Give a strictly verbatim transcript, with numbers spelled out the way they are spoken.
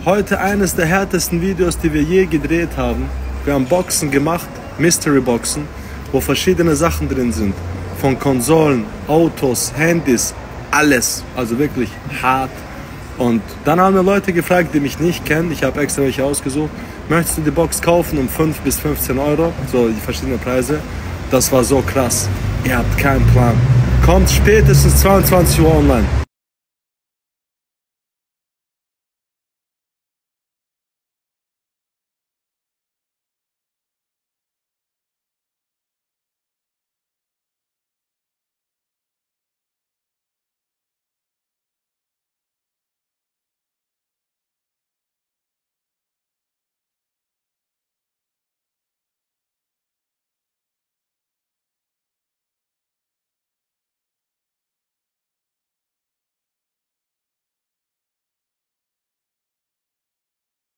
Heute eines der härtesten Videos, die wir je gedreht haben. Wir haben Boxen gemacht, Mystery Boxen, wo verschiedene Sachen drin sind. Von Konsolen, Autos, Handys, alles. Also wirklich hart. Und dann haben wir Leute gefragt, die mich nicht kennen. Ich habe extra welche ausgesucht. Möchtest du die Box kaufen um fünf bis fünfzehn Euro? So die verschiedenen Preise. Das war so krass. Ihr habt keinen Plan. Kommt spätestens zweiundzwanzig Uhr online.